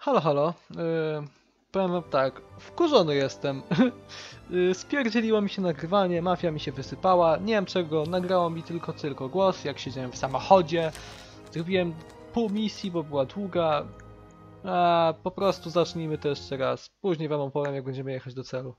Halo, halo. Powiem wam tak, wkurzony jestem. Spierdzieliło mi się nagrywanie, mafia mi się wysypała, nie wiem czego, nagrało mi tylko głos, jak siedziałem w samochodzie. Zrobiłem pół misji, bo była długa. A po prostu zacznijmy to jeszcze raz. Później wam opowiem, jak będziemy jechać do celu.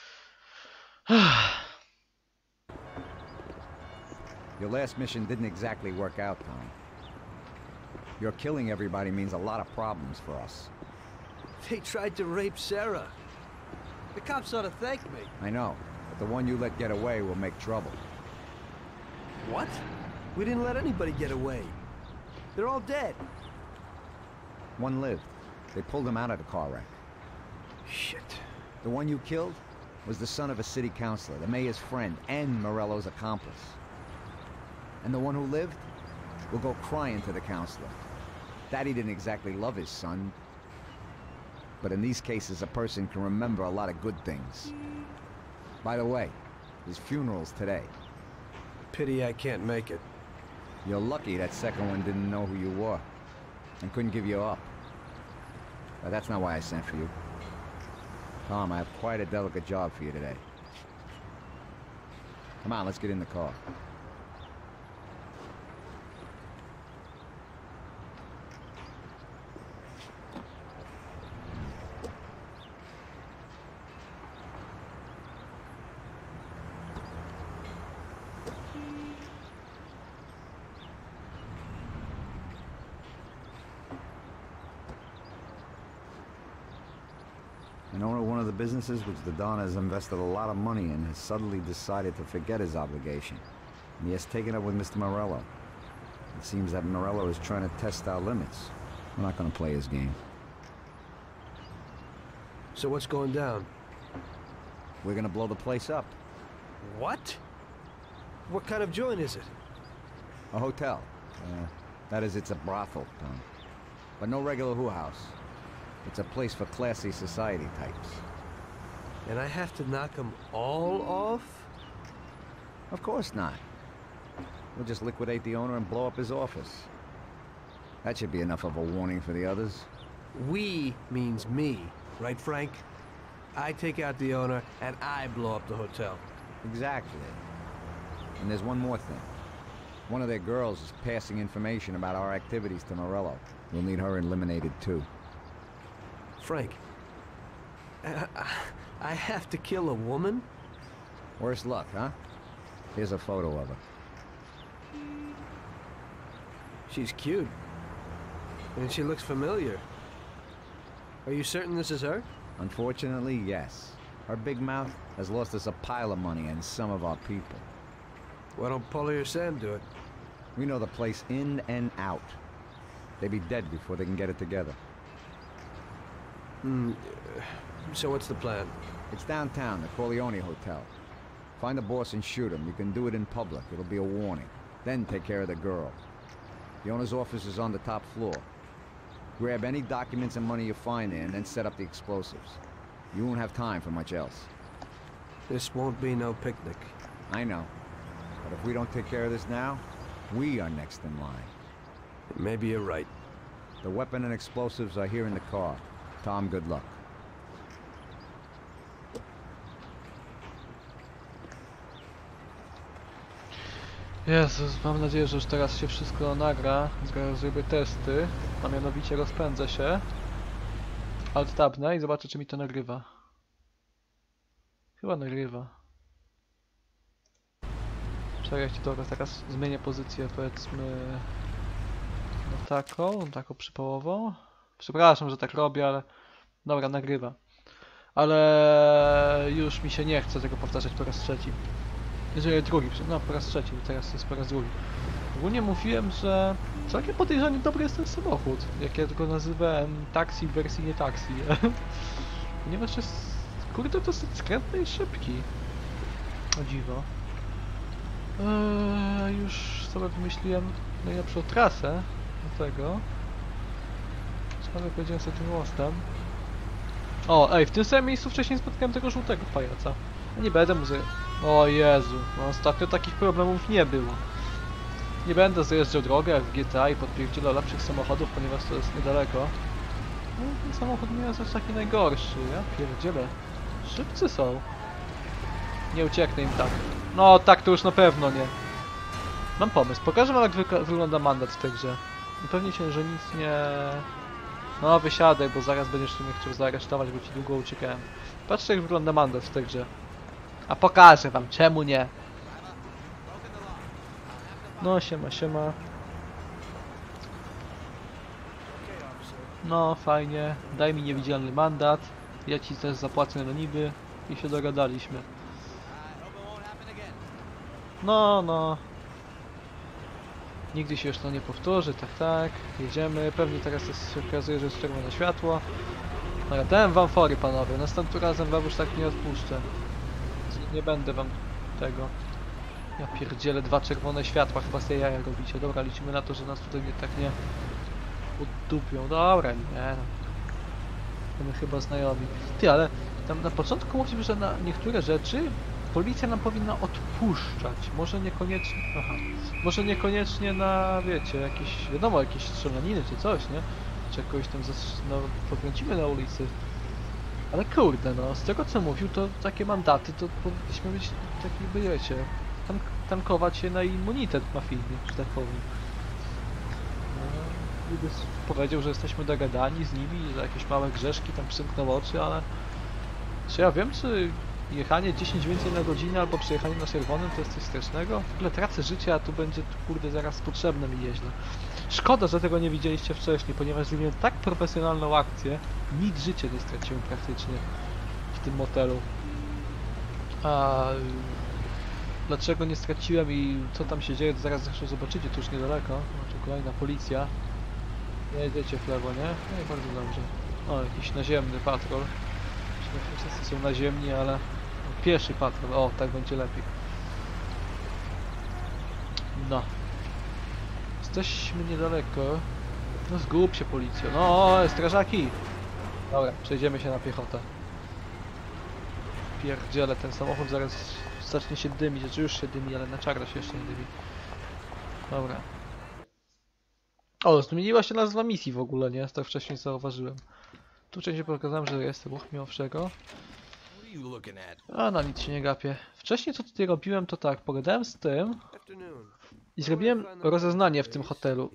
Your last mission didn't exactly work out, Tom. Your killing everybody means a lot of problems for us. They tried to rape Sarah. The cops ought to thank me. I know, but the one you let get away will make trouble. What? We didn't let anybody get away. They're all dead. One lived. They pulled him out of the car wreck. Shit. The one you killed was the son of a city councilor, the mayor's friend, and Morello's accomplice. And the one who lived will go crying to the councilor. Daddy didn't exactly love his son, but in these cases a person can remember a lot of good things. By the way, his funeral's today. Pity I can't make it. You're lucky that second one didn't know who you were and couldn't give you up. But that's not why I sent for you. Tom, I have quite a delicate job for you today. Come on, let's get in the car. An owner of one of the businesses which the Don has invested a lot of money in has suddenly decided to forget his obligation. And he has taken up with Mr. Morello. It seems that Morello is trying to test our limits. We're not going to play his game. So what's going down? We're going to blow the place up. What? What kind of joint is it? A hotel. That is, it's a brothel, Tom. But no regular house. It's a place for classy society types. And I have to knock them all off? Of course not. We'll just liquidate the owner and blow up his office. That should be enough of a warning for the others. We means me, right, Frank? I take out the owner and I blow up the hotel. Exactly. And there's one more thing. One of their girls is passing information about our activities to Morello. We'll need her eliminated too. Frank, I have to kill a woman? Worse luck, huh? Here's a photo of her. She's cute. And she looks familiar. Are you certain this is her? Unfortunately, yes. Her big mouth has lost us a pile of money and some of our people. Why don't Paulie or Sam do it? We know the place in and out. They'd be dead before they can get it together. So what's the plan? It's downtown, the Corleone Hotel. Find the boss and shoot him. You can do it in public. It'll be a warning. Then take care of the girl. The owner's office is on the top floor. Grab any documents and money you find there and then set up the explosives. You won't have time for much else. This won't be no picnic. I know. But if we don't take care of this now, we are next in line. Maybe you're right. The weapon and explosives are here in the car. Tom, good luck. Jezus, mam nadzieję, że już teraz się wszystko nagra. Zaraz zrobię testy, a mianowicie rozpędzę się. Alt-tabnę i zobaczę, czy mi to nagrywa. Chyba nagrywa. Czekajcie, dobra, teraz zmienię pozycję, powiedzmy na taką przypałową. Przepraszam, że tak robię, ale dobra, nagrywa. Ale już mi się nie chce tego powtarzać po raz trzeci. Jeżeli drugi, no po raz trzeci, teraz jest po raz drugi. Ogólnie mówiłem, że całkiem podejrzanie dobry jest ten samochód, jak ja go nazywałem taksi w wersji nie taksi. Ponieważ jest, kurde, dosyć skrętny i szybki. O dziwo. Już sobie wymyśliłem najlepszą trasę do tego. Ciekawe, powiedziałem sobie tym mostem. O, ej, w tym samym miejscu wcześniej spotkałem tego żółtego pajaca. Ja nie będę mu O Jezu, no ostatnio takich problemów nie było. Nie będę zjeżdżał drogę jak w GTA i podpierdzielał lepszych samochodów, ponieważ to jest niedaleko. No, ten samochód nie jest aż taki najgorszy, ja pierdzielę. Szybcy są. Nie ucieknę im tak. No, tak to już na pewno nie. Mam pomysł, pokażę wam jak wygląda mandat w tej grze. I pewnie się, że nic nie... No, wysiadaj, bo zaraz będziesz mnie chciał zaaresztować, bo ci długo uciekałem. Patrzcie jak wygląda mandat w tej grze. A pokażę wam, czemu nie? No, siema, siema. No, fajnie. Daj mi niewidzialny mandat. Ja ci też zapłacę na niby. I się dogadaliśmy. No, no. Nigdy się już to nie powtórzy, tak, tak. Jedziemy. Pewnie teraz się okazuje, że jest czerwone światło. No ja dałem wam fory, panowie. Następnym razem wam już tak nie odpuszczę. Nie będę wam tego. Ja pierdzielę, 2 czerwone światła. Chyba sobie jaja robicie. Dobra, liczymy na to, że nas tutaj tak nie oddupią. Dobra, nie. My chyba znajomi. Ty, ale tam na początku mówił, że na niektóre rzeczy policja nam powinna odpuszczać. Może niekoniecznie... Aha. Może niekoniecznie na, wiecie, jakieś... Wiadomo, jakieś strzelaniny czy coś, nie? Czy jakoś tam no, pokręcimy na ulicy. Ale kurde, no, z tego co mówił, to takie mandaty to powinniśmy być taki, wiecie, tankować się na immunitet mafijny, że tak powiem. No, powiedział, że jesteśmy dogadani z nimi, że jakieś małe grzeszki tam przymknął oczy, ale... Czy ja wiem, czy jechanie 10 więcej na godzinę albo przejechanie na czerwonym to jest coś strasznego? W ogóle tracę życie, a tu będzie, kurde, zaraz potrzebne mi jeźdź. Szkoda, że tego nie widzieliście wcześniej, ponieważ zrobiłem tak profesjonalną akcję, nic życia nie straciłem praktycznie w tym motelu. A dlaczego nie straciłem i co tam się dzieje, to zaraz zresztą zobaczycie, to już niedaleko. No, tu kolejna policja. Nie jedziecie w lewo, nie? No i bardzo dobrze. O, jakiś naziemny patrol. Wszyscy są naziemni, ale pieszy patrol. O, tak będzie lepiej. No. Jesteśmy niedaleko. No zgub się policjo. No, strażaki! Dobra, przejdziemy się na piechotę. Pierdziele, ten samochód zaraz zacznie się dymić. Znaczy już się dymi, ale na czarno się jeszcze nie dymi. Dobra. O, zmieniła się nazwa misji w ogóle, nie? Tak wcześniej zauważyłem. Tu wcześniej pokazałem, że jest ruch mimo wszego. A na nic się nie gapię. Wcześniej co tutaj robiłem, to tak, pogadałem z tym i zrobiłem rozeznanie w tym hotelu.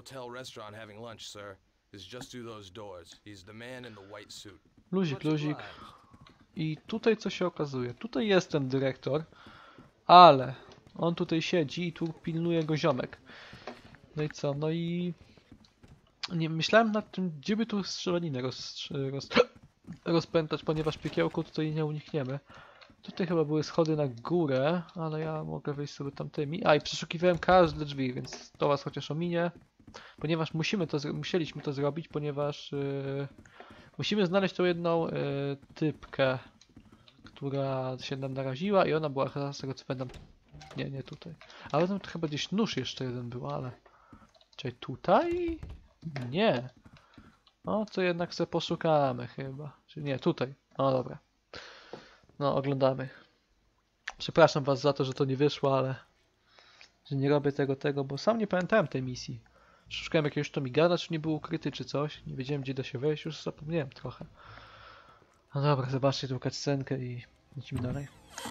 Luzik, luzik. I tutaj co się okazuje? Tutaj jest ten dyrektor, ale on tutaj siedzi i tu pilnuje go ziomek. No i co? No i... Nie myślałem nad tym, gdzie by tu strzelaninę rozpętać, ponieważ piekiełku tutaj nie unikniemy. Tutaj chyba były schody na górę, ale ja mogę wyjść sobie tamtymi. A i przeszukiwałem każde drzwi, więc to was chociaż ominie. Ponieważ musieliśmy to zrobić, ponieważ musimy znaleźć tą jedną typkę, która się nam naraziła i ona była chyba z tego co pamiętam. Nie tutaj. Ale tam to chyba gdzieś nóż jeszcze jeden był, ale... Czyli tutaj? Nie. No to jednak sobie poszukamy chyba. Czy nie, tutaj. No dobra. No oglądamy. Przepraszam was za to, że to nie wyszło, ale... Że nie robię tego, bo sam nie pamiętałem tej misji. Szukałem jakiegoś Tomigana, czy nie był ukryty, czy coś. Nie wiedziałem, gdzie da się wejść, już zapomniałem trochę. No dobra, zobaczcie tą cutscenkę i lecimy dalej.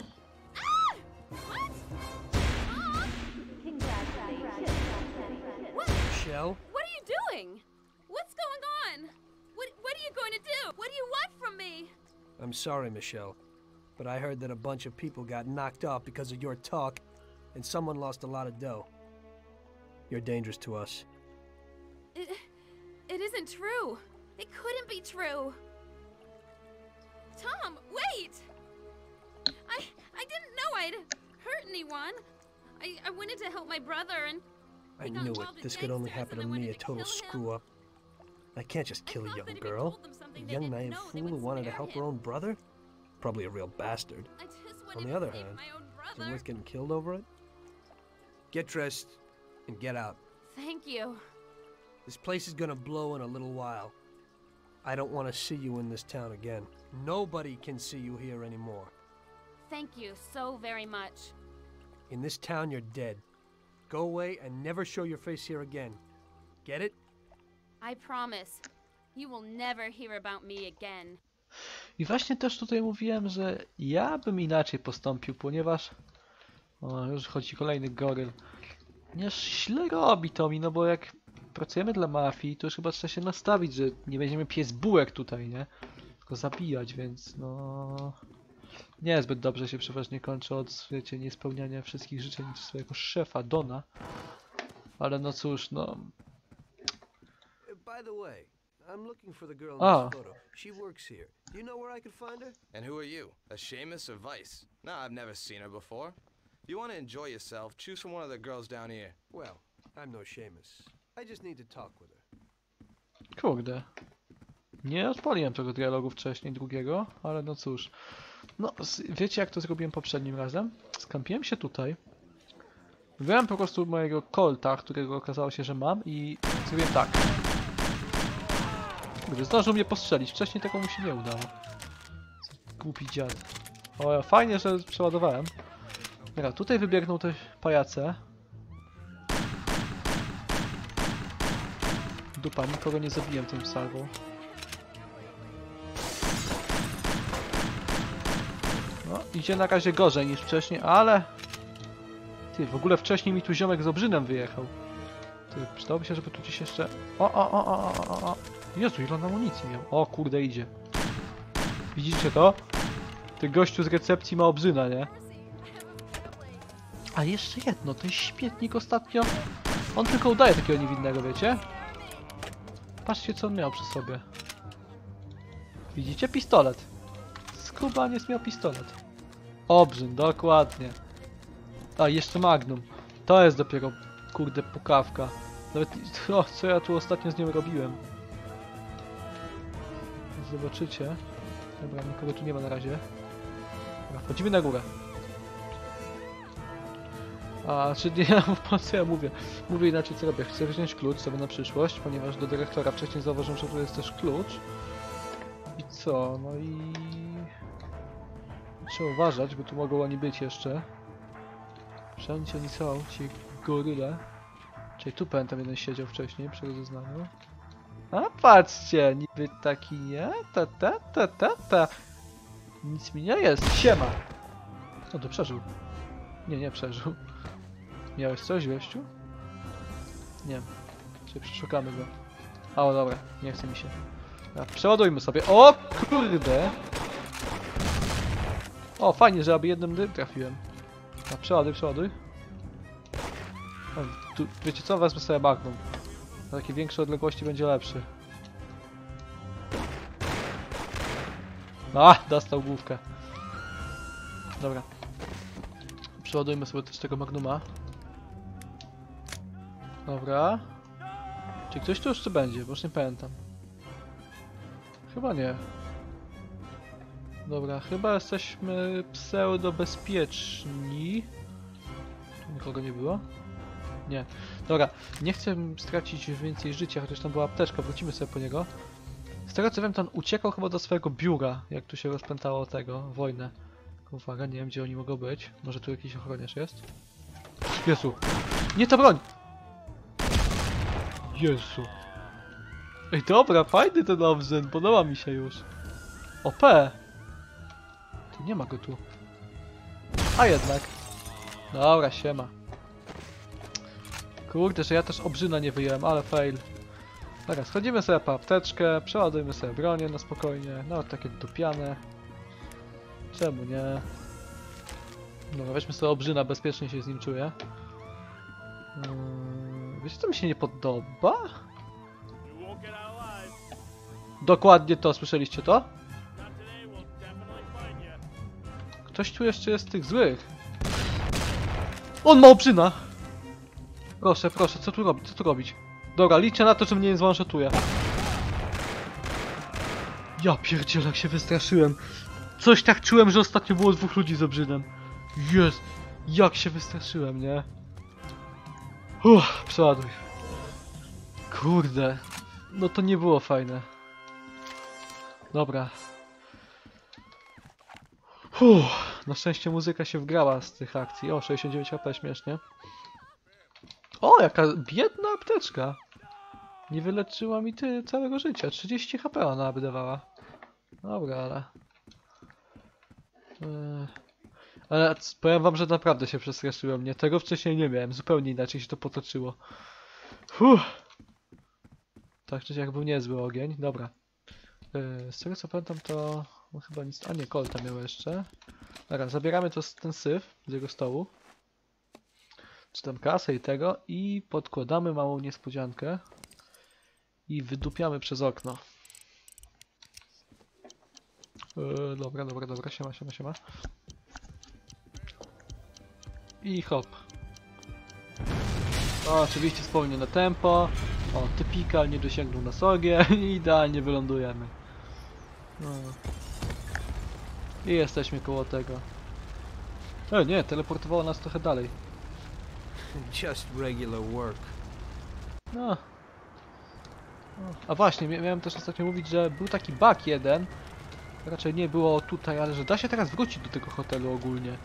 Michelle? What are you doing? What's going on? What are you going to do? What do you want from me? I'm sorry, Michelle, but I heard that a bunch of people got knocked off because of your talk, and someone lost a lot of dough. You're dangerous to us. It isn't true. It couldn't be true. Tom, wait! I didn't know I'd hurt anyone. I wanted to help my brother and... I knew it. This could only happen to me, a total screw-up. I can't just kill a young girl. A young naive fool who wanted to help her own brother? Probably a real bastard. On the other hand, is it worth getting killed over it? Get dressed and get out. Thank you. This place is gonna blow in a little while. I don't want to see you in this town again. Nobody can see you here anymore. Thank you so very much. In this town, you're dead. Go away and never show your face here again. Get it? I promise. You will never hear about me again. I właśnie też tutaj mówiłem, że ja bym inaczej postąpił, ponieważ... O, już chodzi kolejny goryl. Nie źle robi to mi, no bo jak pracujemy dla mafii, to już chyba trzeba się nastawić, że nie będziemy pies bułek tutaj, nie? Tylko zabijać, więc no... Niezbyt dobrze się przeważnie kończy od, wiecie, niespełniania wszystkich życzeń swojego szefa, Dona. Ale no cóż, no... By the way, I'm looking for the girl in Ah. this photo. She works here. Do you know where I could find her? And who are you? A Seamus or Vice? No, I've never seen her before. If you want to enjoy yourself, choose from one of the girls down here. Well, I'm no Seamus. I just need to talk with her. Kurde. Nie odpaliłem tego dialogu wcześniej, drugiego, ale no cóż. No, wiecie jak to zrobiłem poprzednim razem? Skampiłem się tutaj. Wybrałem po prostu mojego Colta, którego okazało się, że mam i zrobiłem tak. Kurde, zdążył mnie postrzelić, wcześniej tego mu się nie udało. Głupi dziad. O, fajnie, że przeładowałem. Dobra, tutaj wybiegną te pajace. Dupa, nikogo nie zabiłem tym salwą. No, idzie na razie gorzej niż wcześniej, ale... Ty, w ogóle wcześniej mi tu ziomek z obrzynem wyjechał. Ty, przydałoby się, żeby tu gdzieś jeszcze... O. Jezu, ile on amunicji miał. O, kurde, idzie. Widzicie to? Ty gościu z recepcji ma obrzyna, nie? A jeszcze jedno, ten śmietnik ostatnio... On tylko udaje takiego niewinnego, wiecie? Patrzcie, co on miał przy sobie. Widzicie? Pistolet. Skubaniec miał pistolet. Obrzyn, dokładnie. A, jeszcze Magnum. To jest dopiero, kurde, pukawka. Nawet, o, co ja tu ostatnio z nią robiłem. Zobaczycie. Dobra, nikogo tu nie ma na razie. Dobra, wchodzimy na górę. A, czy nie, po co ja mówię? Mówię inaczej, co robię. Chcę wziąć klucz sobie na przyszłość, ponieważ do dyrektora wcześniej zauważyłem, że tu jest też klucz. I co? No i... Trzeba uważać, bo tu mogą oni być jeszcze. Wszędzie oni są, ci goryle. Czyli tu pamiętam, jeden siedział wcześniej przy rozeznaniu. A patrzcie, niby taki nie? Ta. Nic mi nie jest, siema! O, to przeżył. Nie przeżył. Miałeś coś, gościu? Nie. Czyli przeszukamy go. O, dobra, nie chce mi się. Przeładujmy sobie. O, kurde! O, fajnie, że aby jednym trafiłem. Przeładuj. O, tu, wiecie co? Wezmę sobie Magnum. Na takie większe odległości będzie lepszy. A, dostał główkę. Dobra. Przeładujmy sobie też tego Magnuma. Dobra. Czy ktoś tu jeszcze będzie? Bo już nie pamiętam. Chyba nie. Dobra, chyba jesteśmy pseudo-bezpieczni. Tu nikogo nie było? Nie. Dobra, nie chcę stracić więcej życia, chociaż tam była apteczka, wrócimy sobie po niego. Z tego co wiem, to on uciekał chyba do swojego biura, jak tu się rozpętało wojnę. Uwaga, nie wiem gdzie oni mogą być. Może tu jakiś ochroniarz jest? Jezu! Nie ta broń! Jezu! Ej, dobra, fajny ten obrzyn, podoba mi się już. OP! Tu nie ma go tu. A jednak. Dobra, siema. Kurde, że ja też obrzyna nie wyjąłem, ale fail. Dobra, schodzimy sobie po apteczkę, przeładujmy sobie bronię na spokojnie, nawet takie dupiane. Czemu nie? Dobra, weźmy sobie obrzyna, bezpiecznie się z nim czuję. Wiecie co mi się nie podoba? Dokładnie to, słyszeliście to? Ktoś tu jeszcze jest z tych złych. On ma obrzyna! Proszę, co tu robić? Co tu robić? Dobra, liczę na to, że mnie nie zwanshatuje. Ja pierdzielę, jak się wystraszyłem. Coś tak czułem, że ostatnio było 2 ludzi z obrzynem. Jest, jak się wystraszyłem, nie? Przeładuj. Kurde. No to nie było fajne. Dobra. Na szczęście muzyka się wgrała z tych akcji. O, 69 HP, śmiesznie. O, jaka biedna apteczka. Nie wyleczyła mi całego życia. 30 HP ona wydawała. Dobra, ale... Ale powiem wam, że naprawdę się przestraszyłem. Nie, tego wcześniej nie miałem. Zupełnie inaczej się to potoczyło. Tak czy siak był niezły ogień. Dobra. Z tego co pamiętam to... No chyba nic... A nie, Colta miał jeszcze. Dobra, zabieramy ten syf z jego stołu. Czy tam kasę i tego. I podkładamy małą niespodziankę. I wydupiamy przez okno. Dobra, siema. I hop. O, oczywiście spowolnione tempo. O, typikal nie dosięgnął nas ogień i idealnie wylądujemy. No. I jesteśmy koło tego. Nie, teleportowało nas trochę dalej. Just regular work. No. A właśnie, miałem też ostatnio mówić, że był taki bug jeden. Raczej nie było tutaj, ale że da się teraz wrócić do tego hotelu ogólnie.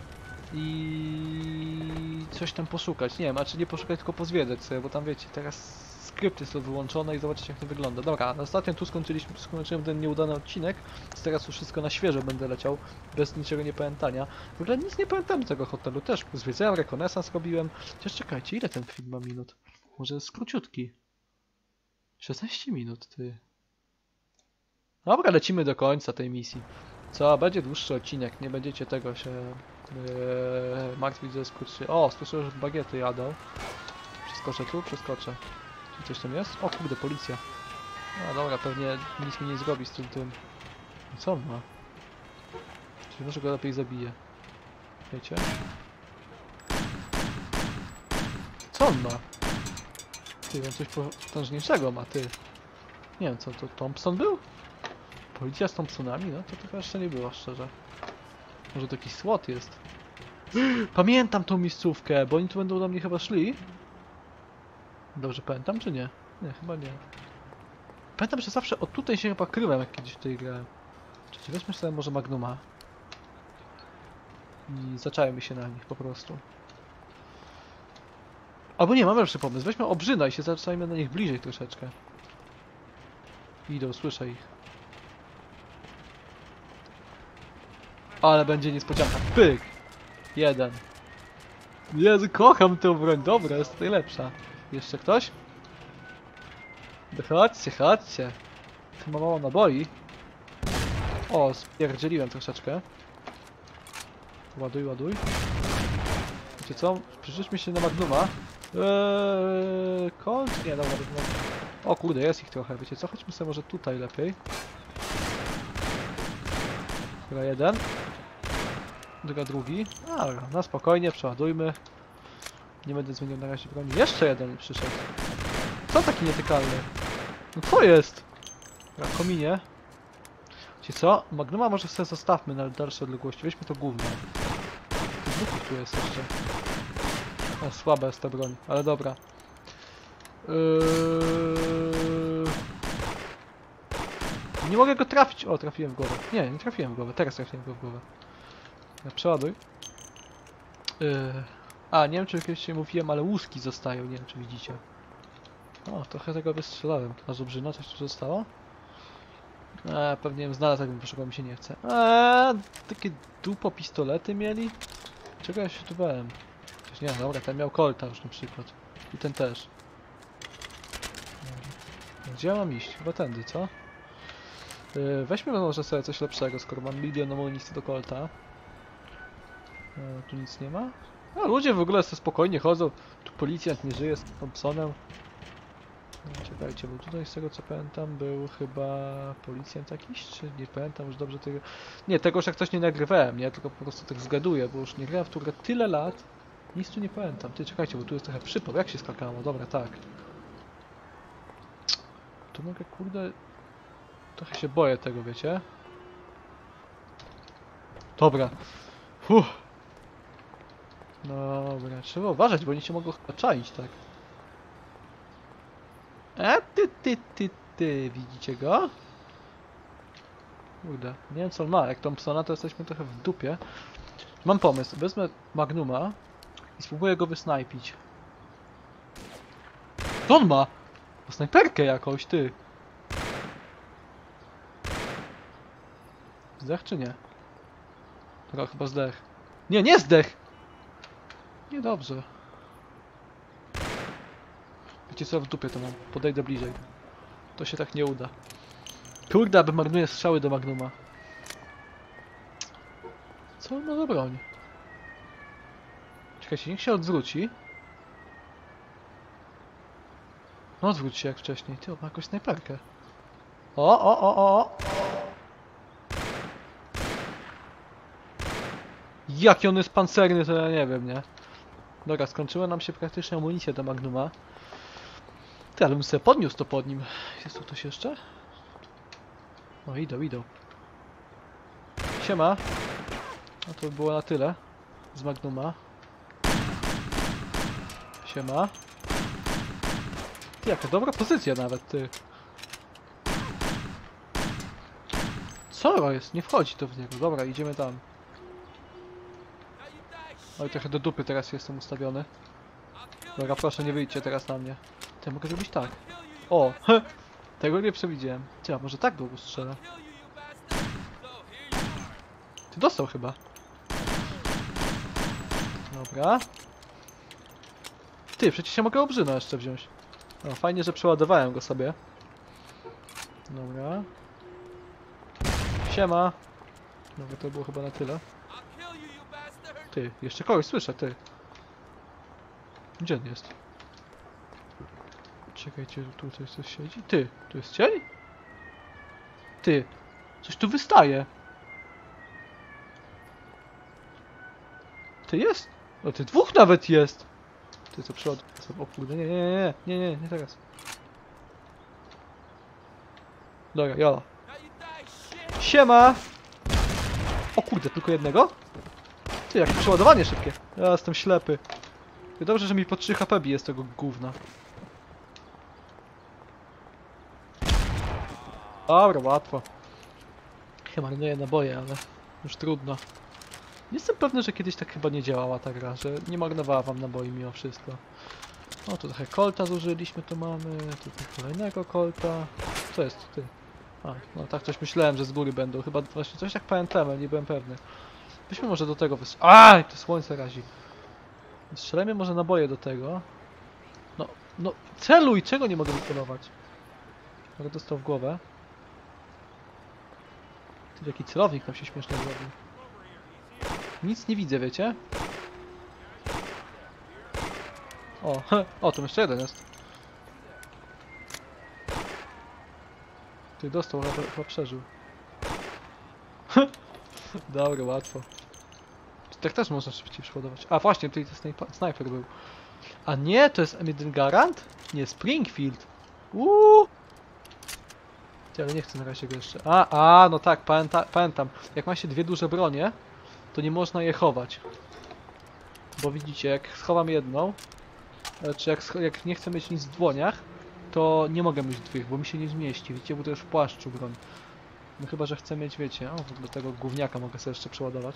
I coś tam poszukać. Nie wiem, a czy nie poszukać, tylko pozwiedzać sobie, bo tam wiecie, teraz skrypty są wyłączone i zobaczyć jak to wygląda. Dobra, ostatnio tu skończyłem ten nieudany odcinek, więc teraz już wszystko na świeżo będę leciał, bez niczego nie pamiętania. W ogóle nic nie pamiętam z tego hotelu, też zwiedzałem, rekonesans robiłem. Chociaż czekajcie, ile ten film ma minut? Może jest króciutki. 16 minut, ty. Dobra, lecimy do końca tej misji. Co, będzie dłuższy odcinek, nie będziecie tego się martwić, że skrótszy. O, słyszę, że bagiety jadą. Przeskoczę tu, przeskoczę. Czy coś tam jest? O kurde, policja. No dobra, pewnie nic mi nie zrobi z tym. Co on ma? Czy może go lepiej zabije? Wiecie? Co on ma? Ty, on coś potężniejszego ma, ty. Nie wiem, co to Thompson był? Policja z Thompsonami? No to chyba jeszcze nie było, szczerze. Może to jakiś SWAT jest. Pamiętam tą miejscówkę, bo oni tu będą do mnie chyba szli. Dobrze pamiętam, czy nie? Nie, chyba nie. Pamiętam, że zawsze od tutaj się chyba kryłem, jak kiedyś tutaj grałem. Czekajcie, weźmy sobie może Magnuma. I zaczajmy się na nich po prostu. Albo nie, mam lepszy pomysł. Weźmy obrzyna i się zaczajmy na nich bliżej troszeczkę. Idą, słyszę ich. Ale będzie niespodzianka. Pyk! Jeden. Jezu, kocham tę broń. Dobra, jest najlepsza. Jeszcze ktoś? Chodźcie. Tu ma mało naboi. O, spierdzieliłem troszeczkę. Ładuj. Wiecie co? Przyszliśmy się na Magnuma. Kończ? Nie, dobra. O kurde, jest ich trochę. Wiecie co? Chodźmy sobie może tutaj lepiej. Chyba jeden. Drugi. Na spokojnie, przeładujmy. Nie będę zmieniał na razie broni. Jeszcze jeden przyszedł. Co taki nietykalny? No co jest? Dobra, kominie. Wiecie co? Magnuma może sobie zostawmy na dalsze odległości. Weźmy to gówno. Dwóch tu jest jeszcze. O, słaba jest ta broń, ale dobra. Nie mogę go trafić. O, trafiłem w głowę. Nie trafiłem w głowę. Teraz trafiłem go w głowę. Przeładuj. A, nie wiem czy kiedyś się mówiłem, ale łuski zostają. Nie wiem czy widzicie. O, trochę tego wystrzelałem. A z obrzyna coś tu zostało? Pewnie bym znalazł, jakbym poszukał, mi się nie chce. Takie dupo pistolety mieli? Czego ja się tu bałem? Przecież nie, dobra, ten miał Colta już na przykład. I ten też. Gdzie ja mam iść? Chyba tędy, co? Weźmy może sobie coś lepszego, skoro mam milion amunicji do Colta. Tu nic nie ma? A ludzie w ogóle sobie spokojnie chodzą. Tu policjant nie żyje z Thompsonem. Czekajcie, bo tutaj z tego co pamiętam był chyba policjant jakiś, czy nie pamiętam już dobrze tego... Nie, tego już jak coś nie nagrywałem, nie? Tylko po prostu tak zgaduję, bo już nie grałem w tą grę tyle lat. Nic tu nie pamiętam. Ty, czekajcie, bo tu jest trochę przypał. Jak się skakało? Dobra, tak. Tu mogę, kurde... Trochę się boję tego, wiecie? Dobra. Dobra, trzeba uważać, bo oni się mogą chyba czaić, tak? Widzicie go? Kurde, nie wiem co on ma, jak Thompsona to jesteśmy trochę w dupie. Mam pomysł, wezmę Magnuma i spróbuję go wysnajpić. Co on ma? snajperkę jakąś, ty. Zdech czy nie? Dobra, chyba zdech. Nie, nie zdech! Niedobrze. Wiecie co, w dupie to mam. Podejdę bliżej. To się tak nie uda. Kurde, aby marnuje strzały do Magnuma. Co on ma za broń? Czekajcie, niech się odwróci. No odwróć się jak wcześniej. Ty, on ma jakąś snajperkę. O! Jaki on jest pancerny, to ja nie wiem, nie? Dobra, skończyła nam się praktycznie amunicja do Magnuma. Ty, ale bym sobie podniósł to pod nim. Jest tu ktoś jeszcze? O, idą. Siema. No to by było na tyle. Z Magnuma. Siema. Ty, jaka dobra pozycja nawet, ty. Co jest? Nie wchodzi to w niego. Dobra, idziemy tam. Oj, trochę do dupy teraz jestem ustawiony. Dobra, proszę, nie wyjdźcie teraz na mnie. Ty, mogę zrobić tak. O! Tego nie przewidziałem. Ty, a może tak długo strzelę? Ty dostał chyba. Dobra. Ty, przecież ja mogę obrzyna jeszcze wziąć. No, fajnie, że przeładowałem go sobie. Dobra. Siema. Dobra, to było chyba na tyle. Ty, jeszcze kogoś słyszę, ty. Gdzie on jest? Czekajcie, tu coś siedzi. Ty, tu jest cień? Ty, coś tu wystaje. Ty jest? O, ty dwóch nawet jest. Ty co przodem? O kurde, nie teraz. Dobra, jola. Siema! O kurde, tylko jednego? Ty, jakie przeładowanie szybkie. Ja jestem ślepy. Dobrze, że mi po 3 HP bije z tego gówna. Dobra, łatwo. Ja marnuję naboje, ale już trudno. Jestem pewny, że kiedyś tak chyba nie działała ta gra, że nie marnowała wam naboi mimo wszystko. O, tu trochę kolta zużyliśmy, to mamy. Tu kolejnego kolta. Co jest? Ty. A, no tak coś myślałem, że z góry będą. Chyba właśnie coś tak pamiętam, ale nie byłem pewny. Byśmy może do tego Aj, to słońce razi. Strzelajmy może naboje do tego. No, celuj! Czego nie mogę wycelować? Ale dostał w głowę. Ty, jaki celownik nam się śmiesznie zrobił. Nic nie widzę, wiecie? O, tu jeszcze jeden jest. Ty, dostał, chyba przeżył. Dobra, łatwo. Tak też można szybciej przeładować. A właśnie, tutaj to snajper był. A nie, to jest M1 Garand? Nie, Springfield. Ty, ale nie chcę na razie go jeszcze. No tak, pamiętam. Jak ma się dwie duże bronie, to nie można je chować. Bo widzicie, jak schowam jedną, czy jak nie chcę mieć nic w dłoniach, to nie mogę mieć dwóch, bo mi się nie zmieści. Widzicie, bo to jest w płaszczu broń. No chyba, że chcę mieć, wiecie, do tego gówniaka mogę sobie jeszcze przeładować.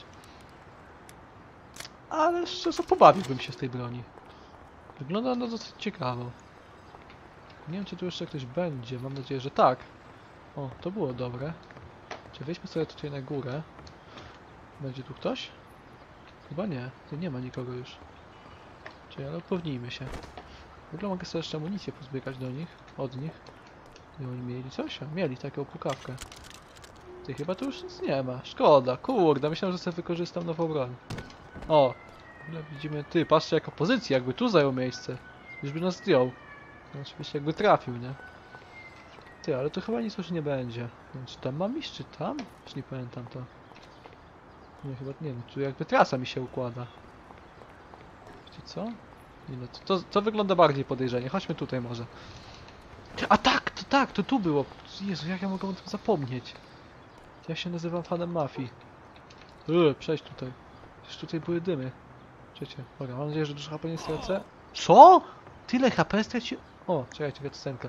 Ale szczerze pobawiłbym się z tej broni. Wygląda no dosyć ciekawo. Nie wiem, czy tu jeszcze ktoś będzie. Mam nadzieję, że tak. O, to było dobre. Czy wejdźmy sobie tutaj na górę. Będzie tu ktoś? Chyba nie. Tu nie ma nikogo już. Czyli, ale upewnijmy się. W ogóle mogę sobie jeszcze amunicję pozbierać do nich. Od nich. I oni mieli coś? A, mieli taką pukawkę. Ty, chyba tu już nic nie ma. Szkoda. Kurde, myślałem, że sobie wykorzystam nową broń. O! Widzimy, ty, patrzcie jaka pozycja, jakby tu zajął miejsce. Już by nas zdjął. No, oczywiście jakby trafił, nie? Ty, ale tu chyba nic już nie będzie. Czy tam mam iść, czy tam? Czy nie pamiętam to. Nie, chyba nie wiem, tu jakby trasa mi się układa. Wiecie co? Nie no, to wygląda bardziej podejrzanie. Chodźmy tutaj może. A tak, to tu było. Jezu, jak ja mogę o tym zapomnieć? Ja się nazywam fanem mafii. Przejdź tutaj. Przecież tutaj były dymy. Czekajcie, dobra, mam nadzieję, że dużo HP nie stracę. Co? Tyle HP straci... O, czekajcie, cutscenka.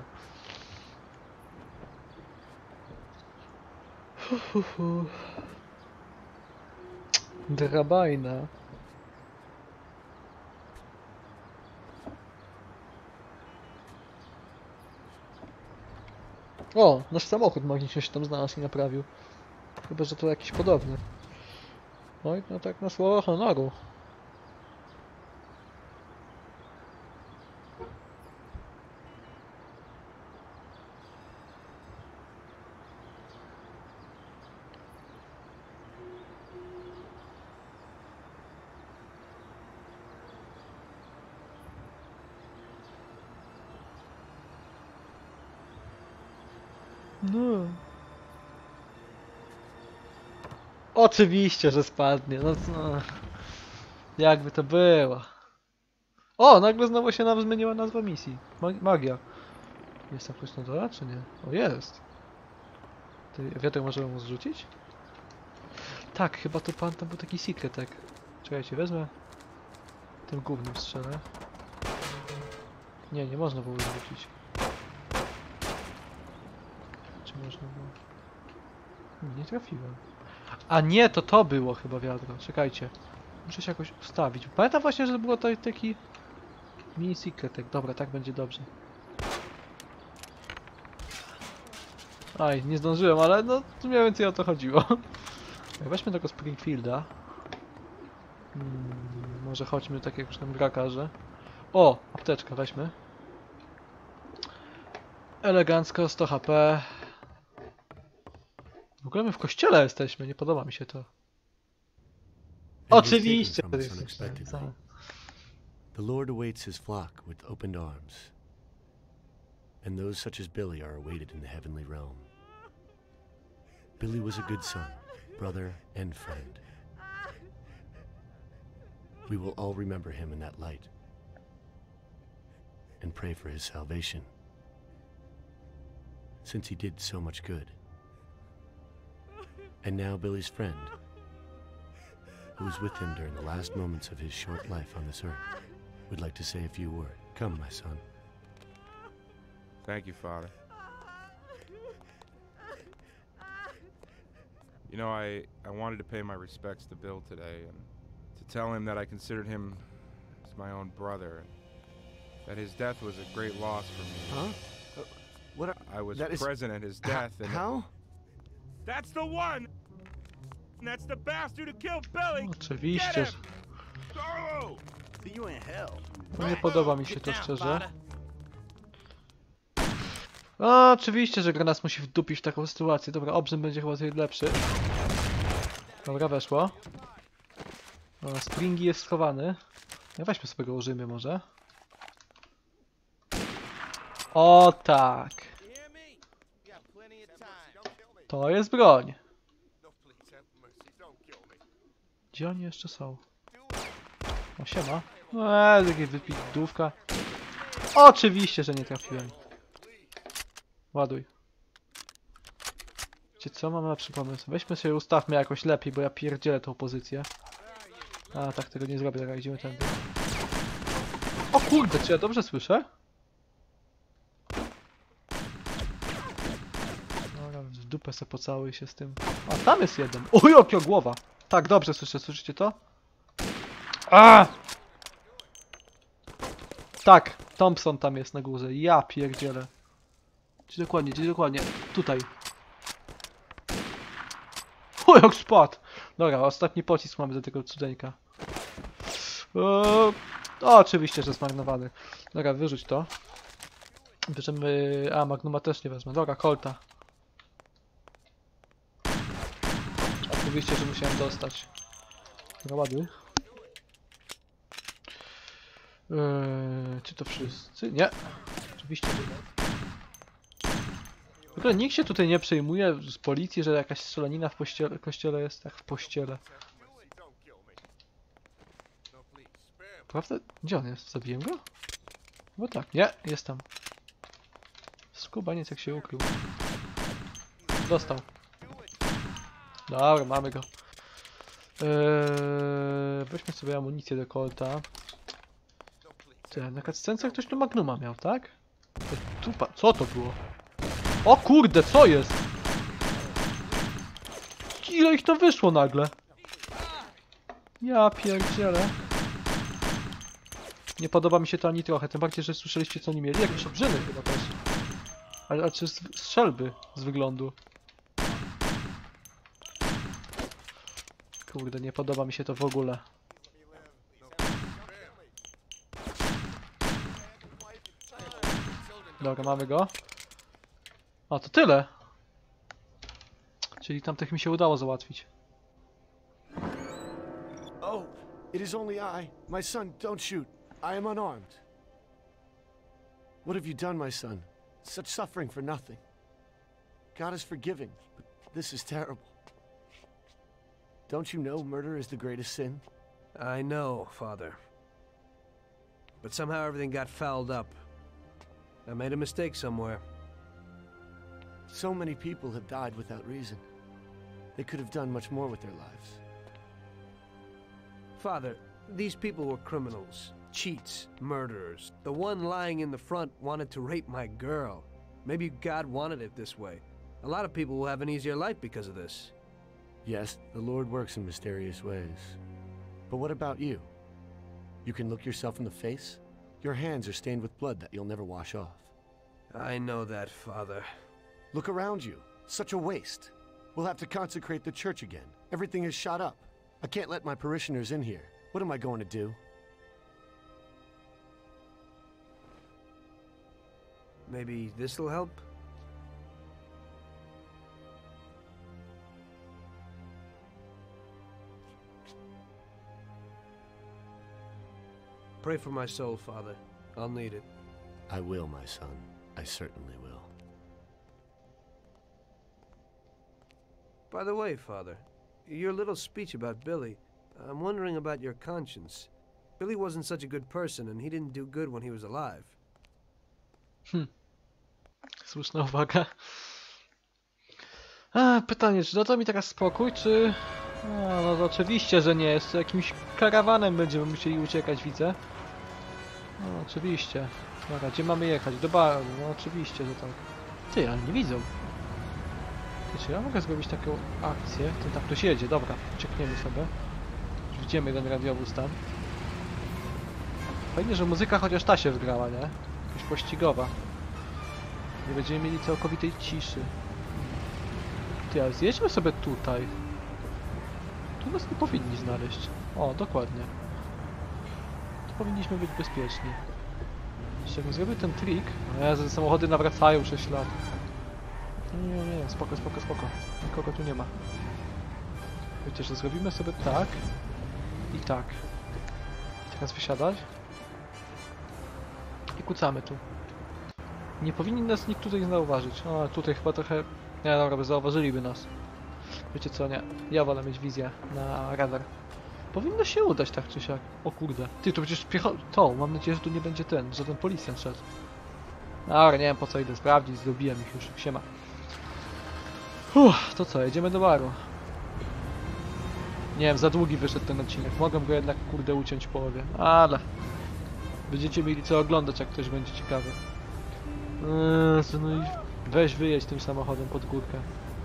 Drabajna. O, nasz samochód magiczny się tam znalazł i naprawił. Chyba, że to jakiś podobny. Oj, no tak na słowo honoru. No. Oczywiście, że spadnie. No co? Jakby to było. O, nagle znowu się nam zmieniła nazwa misji. Magia. Jest tam ktoś na dole, czy nie? O, jest. Ty, wiatek możemy mu zrzucić? Tak, chyba to pan tam był taki secretek. Czekajcie, wezmę. Tym głównym strzelę. Nie, nie można było zrzucić. Czy można było? Nie trafiłem. A nie, to było chyba wiadro. Czekajcie. Muszę się jakoś ustawić. Pamiętam właśnie, że było to taki mini secretek. Dobra, tak będzie dobrze. Aj, nie zdążyłem, ale no mniej więcej o to chodziło. Weźmy tego Springfielda. Może chodźmy tak jak już nam gra każe. O, apteczkę weźmy. Elegancko, 100 HP. W ogóle my w kościele jesteśmy, nie podoba mi się to. Oczywiście! The Lord awaits his flock with opened arms, and those such as Billy are awaited in the heavenly realm. Billy was a good son, brother, and friend. We will all remember him in that light and pray for his salvation, since he did so much good. And now Billy's friend, who was with him during the last moments of his short life on this earth, would like to say a few words. Come, my son. Thank you, Father. You know, I wanted to pay my respects to Bill today and to tell him that I considered him as my own brother, and that his death was a great loss for me. Huh? What? I was that is- present at his death, and How? that's the one. That's the bastard who killed Billy. Oczywiście, że... Darlow! See you in hell. No nie podoba mi się to szczerze. O, oczywiście, że gra nas musi wdupić w taką sytuację. Dobra, obrzęd będzie chyba tutaj lepszy. Dobra, weszło. Dobra, Springi jest schowany. Ja weźmy sobie go, użyjmy może. O tak. To jest broń. Gdzie oni jeszcze są? O, siema. Takie wypidówka. Oczywiście, że nie trafiłem. Ładuj. Wiecie co? Mam lepszy pomysł. Weźmy się, ustawmy jakoś lepiej, bo ja pierdzielę tą pozycję. A, tak tego nie zrobię, jak idziemy tędy. O kurde, czy ja dobrze słyszę? Dobra, w dupę se pocałuj się z tym. A, tam jest jeden. O, jaka głowa! Tak, dobrze słyszę, słyszycie to? A! Tak, Thompson tam jest na górze. Ja pierdzielę. Gdzie dokładnie? Tutaj. O, jak spadł! Dobra, ostatni pocisk mamy do tego cudeńka. Oczywiście, że zmarnowany. Dobra, wyrzuć to. Bierzemy... A, Magnuma też nie wezmę. Dobra, Colta. Oczywiście, że musiałem dostać. Dobra, ładuj. Czy to wszyscy? Nie. Oczywiście nie. W ogóle nikt się tutaj nie przejmuje z policji, że jakaś strzelanina w kościele jest. Tak, w pościele. Prawda? Gdzie on jest? Zabiłem go? Bo tak, nie, jest tam. Skubaniec jak się ukrył. Dostał. Dobra, mamy go. Weźmy sobie amunicję do Colta. Na cutscence ktoś tu Magnuma miał, tak? Co to było? O kurde, co jest? Ile ich to wyszło nagle? Ja pierdzielę. Nie podoba mi się to ani trochę, tym bardziej, że słyszeliście co oni mieli. Jakieś obrzyny chyba też. A czy strzelby z wyglądu? Kurde, nie podoba mi się to w ogóle. Dobra, mamy go. A, to tyle. Czyli tamtych mi się udało załatwić. Oh, it is only I. My son, don't shoot. I am unarmed. What have you done, my son? Such suffering for nothing. God is forgiving, but this is terrible. Don't you know murder is the greatest sin? I know, Father. But somehow everything got fouled up. I made a mistake somewhere. So many people have died without reason. They could have done much more with their lives. Father, these people were criminals, cheats, murderers. The one lying in the front wanted to rape my girl. Maybe God wanted it this way. A lot of people will have an easier life because of this. Yes, the Lord works in mysterious ways. But what about you? You can look yourself in the face? Your hands are stained with blood that you'll never wash off. I know that, Father. Look around you. Such a waste. We'll have to consecrate the church again. Everything is shot up. I can't let my parishioners in here. What am I going to do? Maybe this'll help? Pray for my soul, Father. I'll need it. I will, my son. I certainly will. By the way, Father, your little speech about Billy, I'm wondering about your conscience. Billy wasn't such a good person, and he didn't do good when he was alive. Słuszna uwaga. Pytanie, czy da to mi teraz spokój, czy... No to oczywiście, że nie. Jest jakimś karawanem będziemy musieli uciekać, widzę. No oczywiście. Dobra, gdzie mamy jechać? Do baru. No oczywiście, że tak. Ty, ale nie widzą. Ty, czy ja mogę zrobić taką akcję? Ten tam ktoś jedzie, dobra. Uciekniemy sobie. Już widzimy ten radiowóz tam. Fajnie, że muzyka chociaż ta się wgrała, nie? Jakaś pościgowa. Nie będziemy mieli całkowitej ciszy. Ty, ale zjedźmy sobie tutaj. Tu nas nie powinni znaleźć. O, dokładnie. Tu powinniśmy być bezpieczni. Jeśli bym zrobił ten trik... No ja, że samochody nawracają 6 lat. Nie, spoko. Nikogo tu nie ma. Wiecie, że zrobimy sobie tak i tak. I teraz wysiadać. I kucamy tu. Nie powinni nas nikt tutaj zauważyć. O, tutaj chyba trochę... Nie, dobra, by zauważyliby nas. Wiecie co, nie. Ja wolę mieć wizję na radar. Powinno się udać tak czy siak. O kurde. Ty, to przecież to, mam nadzieję, że tu nie będzie żaden policjant szedł. Dobra, nie wiem po co idę sprawdzić, zrobiłem ich już. Siema. To co, jedziemy do baru. Nie wiem, za długi wyszedł ten odcinek. Mogę go jednak, kurde, uciąć w połowie. Ale... Będziecie mieli co oglądać, jak ktoś będzie ciekawy. No i weź wyjedź tym samochodem pod górkę.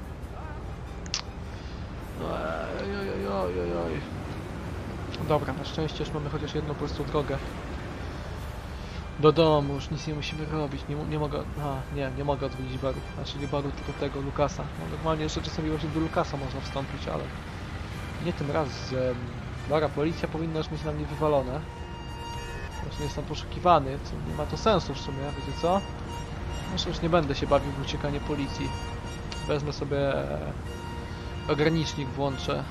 Oj. Dobra, na szczęście już mamy chociaż jedną prostą drogę. Do domu, już nic nie musimy robić. Nie mogę... nie mogę odwiedzić baru. Znaczy nie baru, tylko tego, Lukasa. No, normalnie jeszcze czasami właśnie do Lukasa można wstąpić, ale... Nie tym razem. Dobra, policja powinna już mieć na mnie wywalone. Właśnie jestem poszukiwany, co nie ma to sensu w sumie, wiecie co? Może już nie będę się bawił w uciekanie policji. Wezmę sobie... Ogranicznik włączę.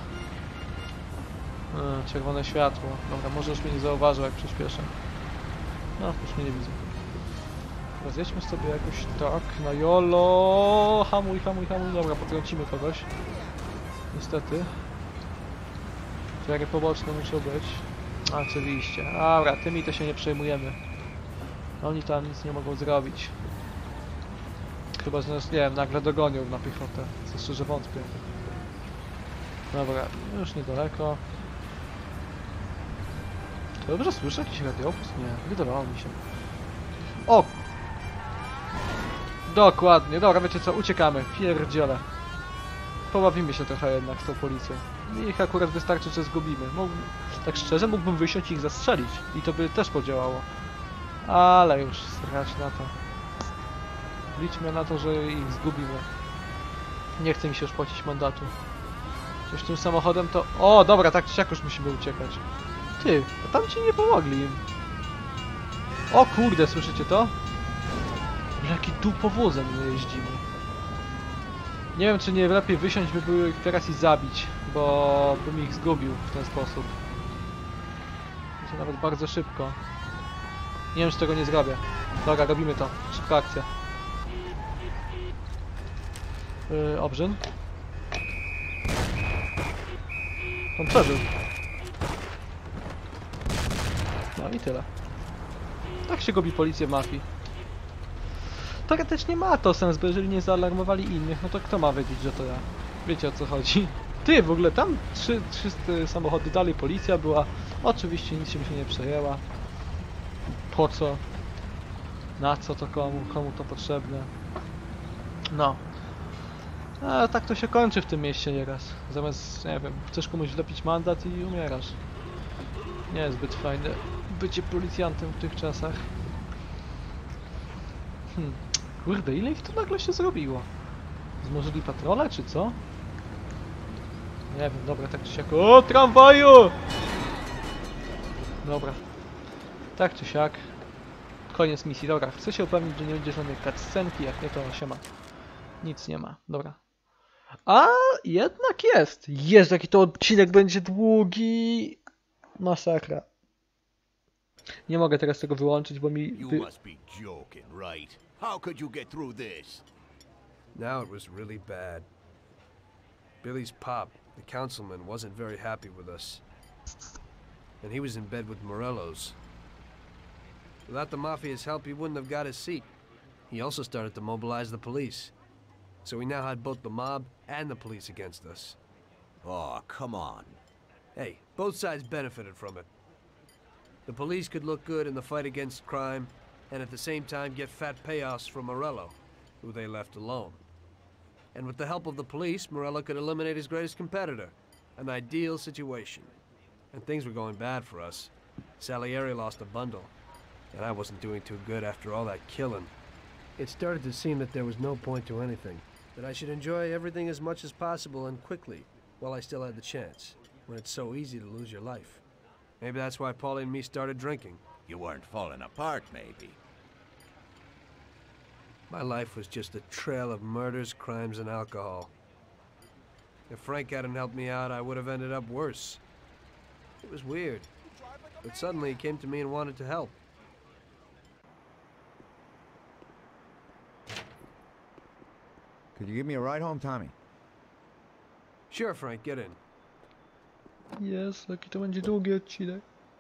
Czerwone światło. Dobra, może już mnie nie zauważył, jak przyspieszę. No, już mnie nie widzę. Teraz jedźmy sobie jakoś tak, na jolo. Hamuj. Dobra, potrącimy kogoś. Niestety. Cztery poboczne muszą być. Oczywiście. Dobra, tymi to się nie przejmujemy. Oni tam nic nie mogą zrobić. Chyba, że nas, nie wiem, nagle dogonią na piechotę. Co szczerze wątpię. Dobra, już niedaleko. Czy dobrze słyszę jakiś radiowóz? Nie, wydawało mi się. O! Dokładnie, dobra, wiecie co, uciekamy, pierdziele. Pobawimy się trochę jednak z tą policją. Ich akurat wystarczy, że zgubimy. Tak szczerze, mógłbym wysiąść i ich zastrzelić. I to by też podziałało. Ale już, strać na to. Liczmy na to, że ich zgubimy. Nie chce mi się już płacić mandatu. Coś tym samochodem to... O, dobra, tak czy siak już musimy uciekać. Ty, a tam ci nie pomogli im. O kurde, słyszycie to? Jaki dupowozem my jeździmy. Nie wiem, czy nie lepiej wysiąść by było ich teraz i zabić, bo bym ich zgubił w ten sposób. To nawet bardzo szybko. Nie wiem, czy tego nie zrobię. Dobra, robimy to. Szybka akcja. Obrzyn. On przeżył. No i tyle. Tak się gubi policję w mafii. Teoretycznie ma to sens, bo jeżeli nie zaalarmowali innych, no to kto ma wiedzieć, że to ja? Wiecie, o co chodzi. Ty, w ogóle tam trzy samochody dalej policja była. Oczywiście nic się nie przejęła. Po co? Na co to komu to potrzebne? No. A tak to się kończy w tym mieście nieraz. Zamiast, nie wiem, chcesz komuś wlepić mandat i umierasz. Nie jest zbyt fajne bycie policjantem w tych czasach. Kurde, ile ich tu nagle się zrobiło? Zmożyli patrole, czy co? Nie wiem, dobra, tak czy siak... O, tramwaju! Dobra. Tak czy siak. Koniec misji, dobra. Chcę się upewnić, że nie będzie żadnej cutscenki, jak nie to się ma. Nic nie ma, dobra. A jednak jest! Jezu, jaki to odcinek będzie długi! Masakra. Nie mogę teraz tego wyłączyć, bo mi... You must be joking, right? How could you get through this? Now it was really bad. Billy's pop, the councilman, wasn't very happy with us. And he was in bed with Morello's. Without the Mafia's help, he wouldn't have got his seat. He also started to mobilize the police. So we now had both the mob and the police against us. Oh, come on. Hey, both sides benefited from it. The police could look good in the fight against crime, and at the same time get fat payoffs from Morello, who they left alone. And with the help of the police, Morello could eliminate his greatest competitor. An ideal situation. And things were going bad for us. Salieri lost a bundle, and I wasn't doing too good after all that killing. It started to seem that there was no point to anything. That I should enjoy everything as much as possible and quickly, while I still had the chance, when it's so easy to lose your life. Maybe that's why Paulie and me started drinking. You weren't falling apart, maybe. My life was just a trail of murders, crimes, and alcohol. If Frank hadn't helped me out, I would have ended up worse. It was weird. But suddenly he came to me and wanted to help. Could you give me a ride home, Tommy? Sure, Frank, get in. Jest, jaki to będzie długi odcinek.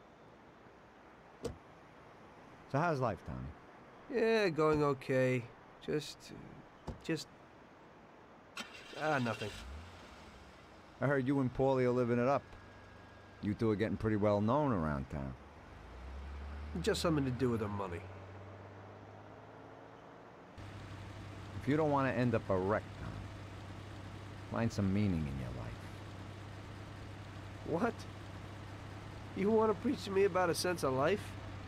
So how's life, Tommy? Yeah, going okay. Nothing. I heard you and Paulie are living it up. You two are getting pretty well known around town. Just something to do with our money. If you don't want to end up a wreck, Tommy, find some meaning in your life. What? You want to preach to me about a sense of life?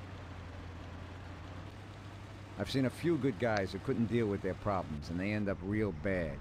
I've seen a few good guys who couldn't deal with their problems, and they end up real bad.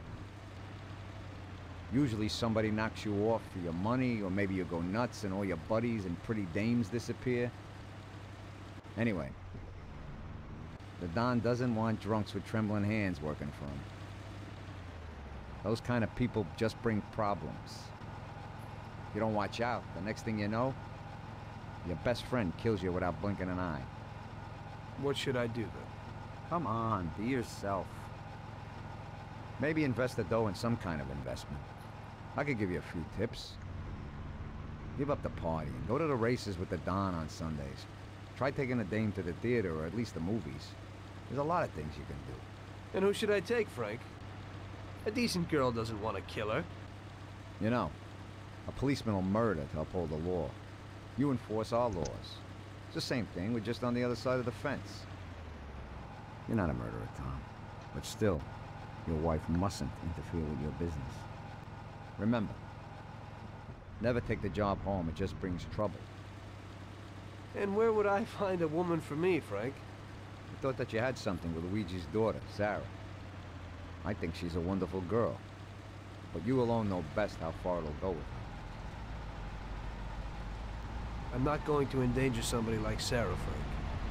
Usually somebody knocks you off for your money, or maybe you go nuts and all your buddies and pretty dames disappear. Anyway, the Don doesn't want drunks with trembling hands working for him. Those kind of people just bring problems. If you don't watch out, the next thing you know, your best friend kills you without blinking an eye. What should I do then? Come on, be yourself. Maybe invest the dough in some kind of investment. I could give you a few tips. Give up the party and go to the races with the Don on Sundays. Try taking a dame to the theater or at least the movies. There's a lot of things you can do. And who should I take, Frank? A decent girl doesn't want to kill her. You know, a policeman will murder to uphold the law. You enforce our laws. It's the same thing, we're just on the other side of the fence. You're not a murderer, Tom. But still, your wife mustn't interfere with your business. Remember, never take the job home, it just brings trouble. And where would I find a woman for me, Frank? I thought that you had something with Luigi's daughter, Sarah. I think she's a wonderful girl. But you alone know best how far it'll go with her. I'm not going to endanger somebody like Sarah, Frank.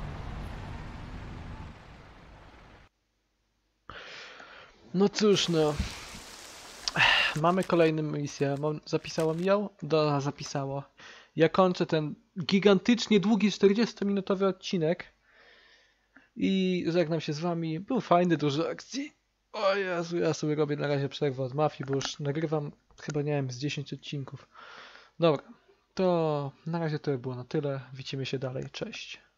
No cóż, no. Mamy kolejną misję. Zapisało mi ją? Zapisało. Ja kończę ten gigantycznie długi 40-minutowy odcinek. I żegnam się z wami. Był fajny, dużo akcji. O Jezu, ja sobie robię na razie przerwę od Mafii, bo już nagrywam chyba, nie wiem, z 10 odcinków. Dobra, to na razie to było na tyle. Widzimy się dalej. Cześć.